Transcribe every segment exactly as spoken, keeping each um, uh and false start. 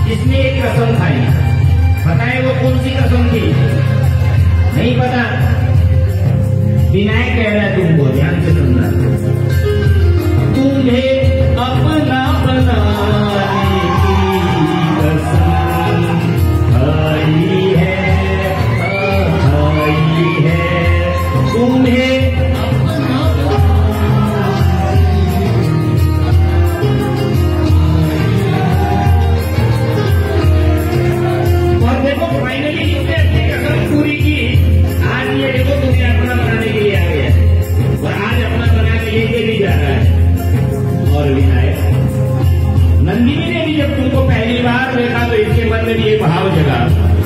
जिसने एक कसम खाई, बताए वो कौन सी कसम थी? नहीं पता? विनायक कह रहा है तुमको, ध्यान से सुनना। तुम्हें अपना बनाने की कसम खाई है, खाई है, तुम्हें नंदिनी ने भी जब तुमको पहली बार देखा तो इसके मन में भी एक भाव जगा।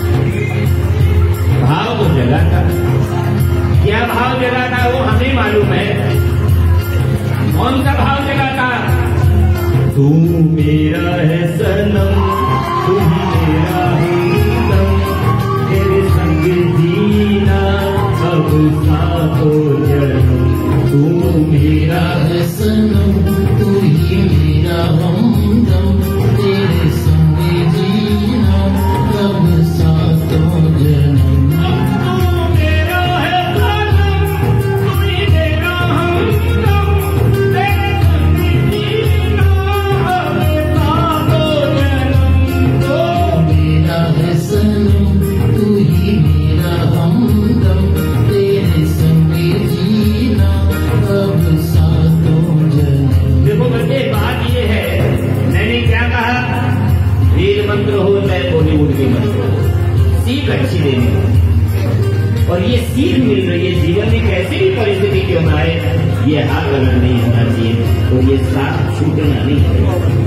भाव तो जगा था, क्या भाव जगा था वो हमें मालूम है। कौन सा भाव जगा था? तू मेरा है सनम, तू मेरा हमदम, तेरे संग जीना अब साथों जन्म। तू मेरा है सनम, तू ही मेरा हमदम, तेरे संग जीना अब साथों जन्म। तू मेरा है सनम, तू ही मेरा हमदम, तेरे संग जीना अब साथों जन्म। तू मेरा है सनम, तू ही मेरा हमदम, तेरे संग जीना अब साथों जन्म। देखो बच्चे, बात ये है, मैंने क्या कहा? वेद मंत्र हो चाहे बॉलीवुड के मंत्र हो, सीख अच्छी देनी हो। और ये सीख मिल रही है, जीवन में कैसे भी परिस्थिति क्यों ना आए, ये हाथ लगा नहीं होना चाहिए, तो ये साथ छूटना नहीं है।